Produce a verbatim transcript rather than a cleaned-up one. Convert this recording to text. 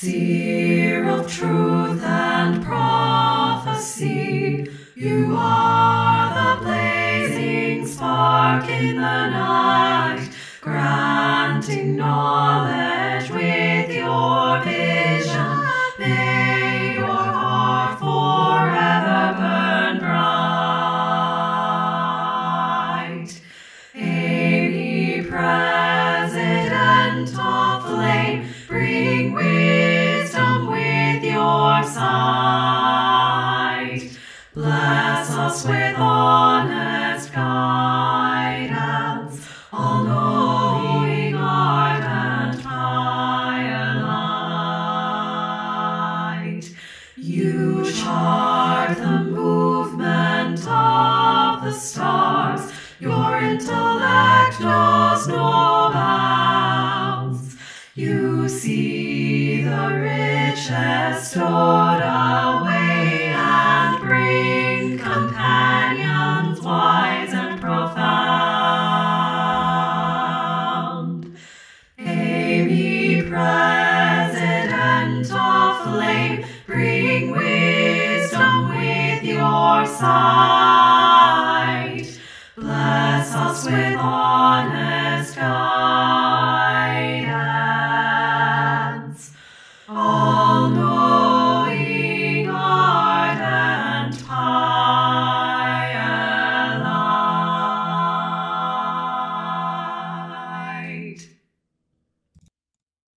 Seer of truth and prophecy, you are the blazing spark in the night, granting knowledge with your vision. May your heart forever burn bright. Amy, President of Flame, bring wisdom with your sight. Bless us with honest guidance, all-knowing, ardent Pyrelight. You chart the movement of the stars, your intellect knows no bounds. You see the riches stored away and bring companions wise and profound. Amy, President of Flame, bring wisdom with your sight. Bless us with honor